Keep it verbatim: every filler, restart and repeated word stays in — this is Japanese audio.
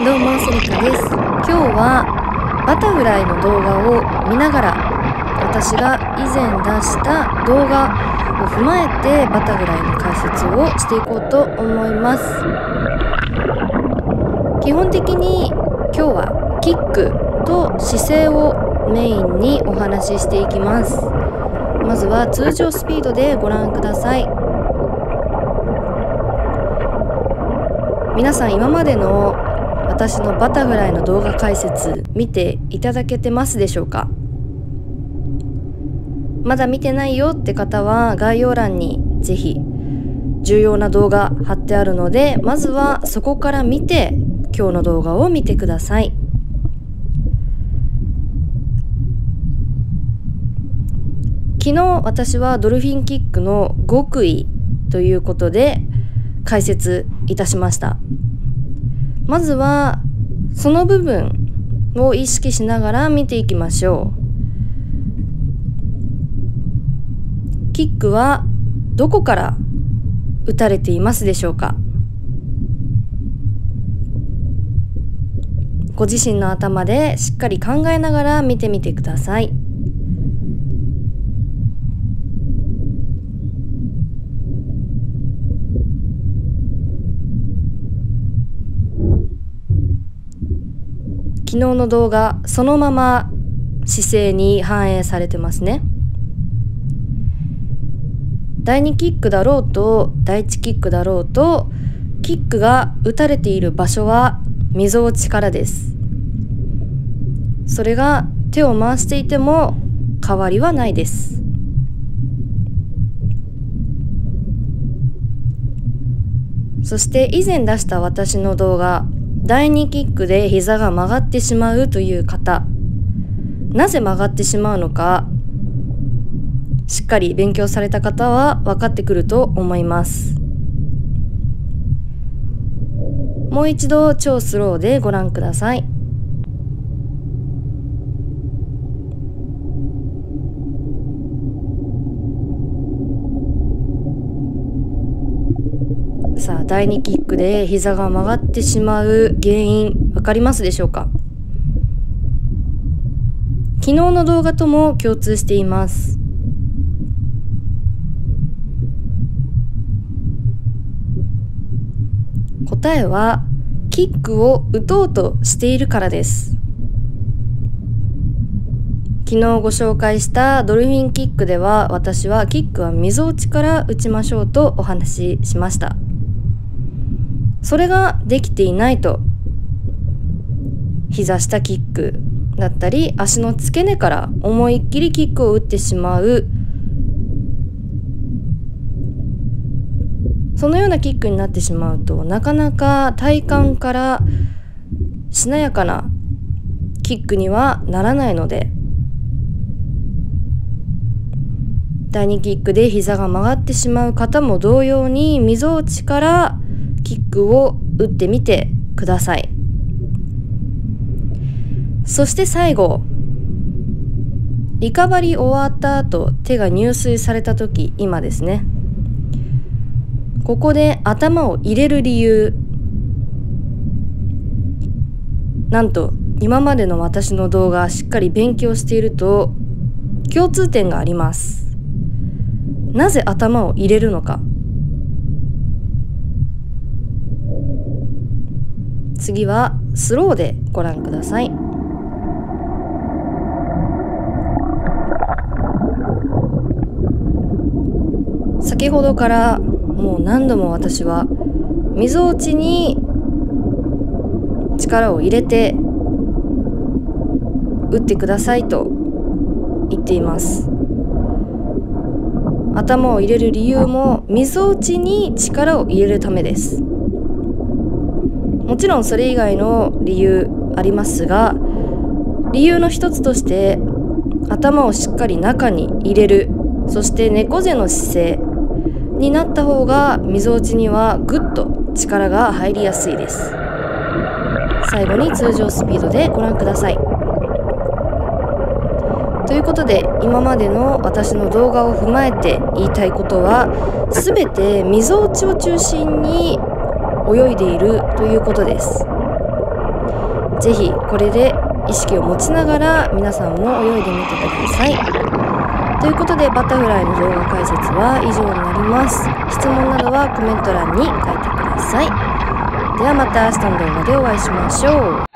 どうもセリカです。今日はバタフライの動画を見ながら、私が以前出した動画を踏まえてバタフライの解説をしていこうと思います。基本的に今日はキックと姿勢をメインにお話ししていきます。まずは通常スピードでご覧ください。皆さん今までの私のバタフライの動画解説見ていただけてますでしょうか？まだ見てないよって方は概要欄にぜひ重要な動画貼ってあるので、まずはそこから見て今日の動画を見てください。昨日私はドルフィンキックの極意ということで解説いたしました。まずはその部分を意識しながら見ていきましょう。キックはどこから打たれていますでしょうか？ご自身の頭でしっかり考えながら見てみてください。昨日の動画そのまま姿勢に反映されてますね。だいにキックだろうとだいいちキックだろうと、キックが打たれている場所はみぞおちからです。それが手を回していても変わりはないです。そして以前出した私の動画、だいにキックで膝が曲がってしまうという方、なぜ曲がってしまうのかしっかり勉強された方は分かってくると思います。もう一度超スローでご覧ください。さあ、だいにキックで膝が曲がってしまう原因分かりますでしょうか？昨日の動画とも共通しています。答えはキックを打とうとしているからです。昨日ご紹介したドルフィンキックでは、私はキックはみぞおちから打ちましょうとお話ししました。それができていないと、膝下キックだったり足の付け根から思いっきりキックを打ってしまう、そのようなキックになってしまうと、なかなか体幹からしなやかなキックにはならないので、だいにキックで膝が曲がってしまう方も同様にみぞおちからキックを打ってみてください。そして最後、リカバリー終わった後、手が入水された時、今ですね、ここで頭を入れる理由、なんと今までの私の動画しっかり勉強していると共通点があります。なぜ頭を入れるのか。次はスローでご覧ください。先ほどからもう何度も私はみぞおちに力を入れて打ってくださいと言っています。頭を入れる理由もみぞおちに力を入れるためです。もちろんそれ以外の理由ありますが、理由の一つとして頭をしっかり中に入れる、そして猫背の姿勢になった方がみぞおちにはぐっと力が入りやすいです。最後に通常スピードでご覧ください。ということで、今までの私の動画を踏まえて言いたいことは、すべてみぞおちを中心に泳いでいるということです。 ぜひこれで意識を持ちながら皆さんも泳いでみてください。ということでバタフライの動画解説は以上になります。質問などはコメント欄に書いてください。ではまた明日の動画でお会いしましょう。